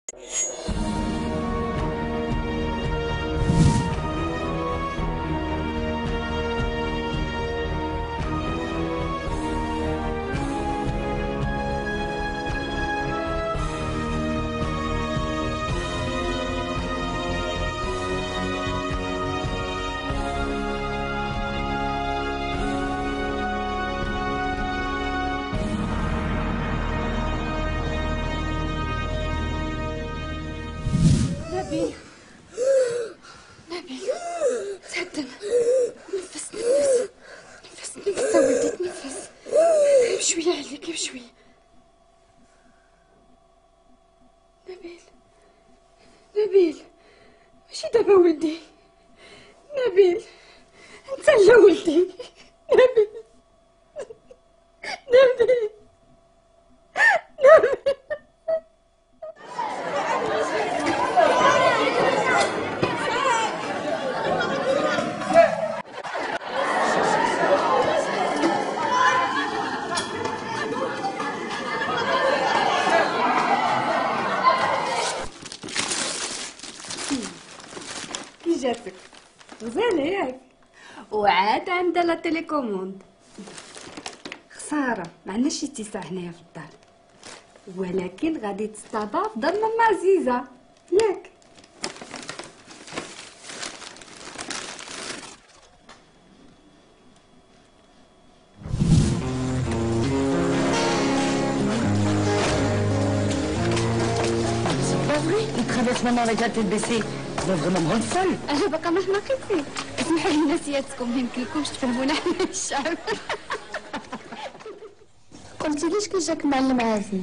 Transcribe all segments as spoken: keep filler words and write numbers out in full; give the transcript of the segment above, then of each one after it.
نبيل نبيل تهدم. نفس نفس نفس نفس ولدي تنفس. غير شوية عليك غير شوية. نبيل نبيل ماشي دابا ولدي. نبيل انت لا ولدي. نبيل نبيل نبيل جاتك غزالة ياك. وعاد عندها لا تيليكوموند. خسارة ما عندناش شي اتساع هنايا في الدار، ولكن غادي تستضاف دار ماما عزيزة ياك. Il traverse maman avec la tête baissée. C'est vraiment grande folle. أنا بقى مهما قلتي اسمحوا لي نسياتكم، ما يمكنلكمش تفهمونا حنا الشعب. قلتي ليش كي جاك معلم عزيز؟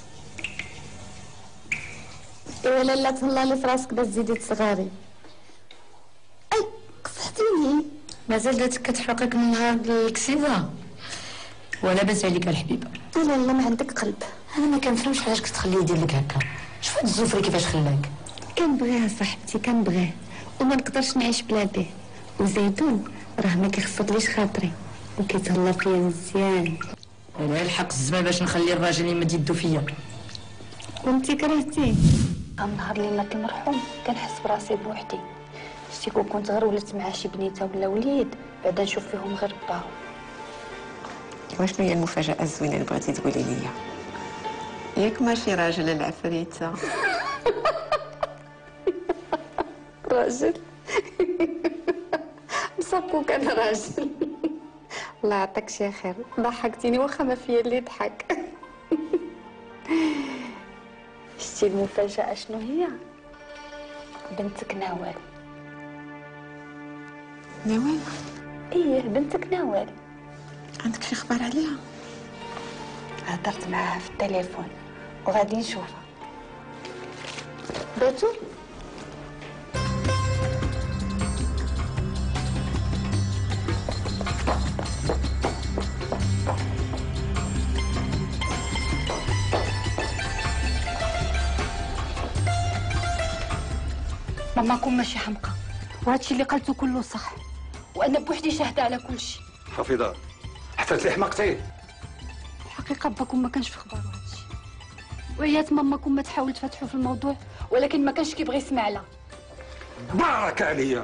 ايوا لالا تهلا لي في راسك باش تزيدي تصغاري. اي قصحتيني. مازال داتك كتحرقك من نهار الكسيفه. ولا باس عليك الحبيبه. لا لا ما عندك قلب. انا ما كنفهمش علاش كتخليه يدير لك هكا. شوف هاد الزفري كيفاش خلاك. كنبغيه صاحبتي كنبغيه وما نقدرش نعيش بلا بيه. وزيدون راه ما كيخصكليش خاطري وكيتهلا فيا مزيان. انا الحق الزمان باش نخلي الراجل يمد يدو فيا. وانتي كرهتيه؟ النهار اللي مات المرحوم كنحس براسي بوحدي. شتي كون كنت غير ولات مع شي بنيته ولا وليد بعدا نشوف فيهم غير باهم. وشنو هي المفاجأة الزوينة اللي بغيتي تقولي ليا؟ ياك ماشي راجل العفريتة. راجل مصابكو كان راجل. الله يعطيك شي خير، ضحكتيني واخا ما فيا اللي يضحك. شتي المفاجأة شنو هي؟ بنتك نوال. نوال؟ ايه بنتك نوال. عندك شي خبر عليها؟ هضرت معاها في التليفون وغادي نشوفها. باتو ماماكم ماشي حمقى، وهادشي اللي قلتو كله صح، وانا بوحدي شاهده على كل شيء. حفيظه حتى لي حمقتي. الحقيقه باكم ما كانش في خبارو هادشي، وعيات ماماكم ما تحاول تفتحوا في الموضوع، ولكن ما كانش كيبغي يسمع لها. بارك عليا.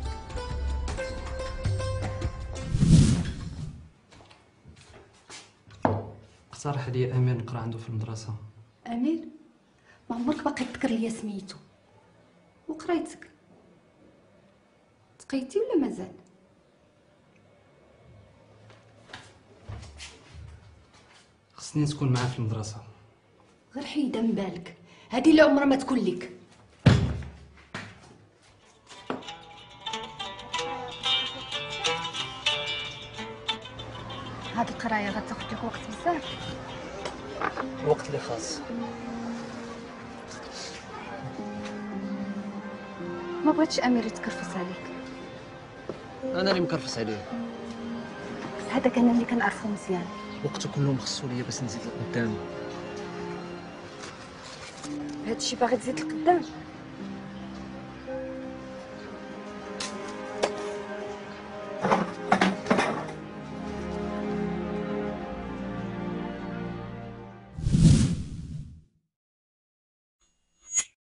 اقترح لي امير نقرا عنده في المدرسه. امير؟ ما عمرك باقي تذكر ليا سميتو وقرايتك. تقيتي ولا مازال؟ خصني تكون معاه في المدرسه. غير حيدها من بالك، هذه اللي عمرها ما تكون لك. هاد القرايه غتاخد لك وقت بزاف. الوقت اللي خاص. ما بغيتش امير يتكرفس عليك. انا اللي مكرفس عليه. هذاك انا اللي كنعرفو مزيان. وقته كله مخصو ليا باش نزيد لقدام. هادشي باغي تزيد لقدام؟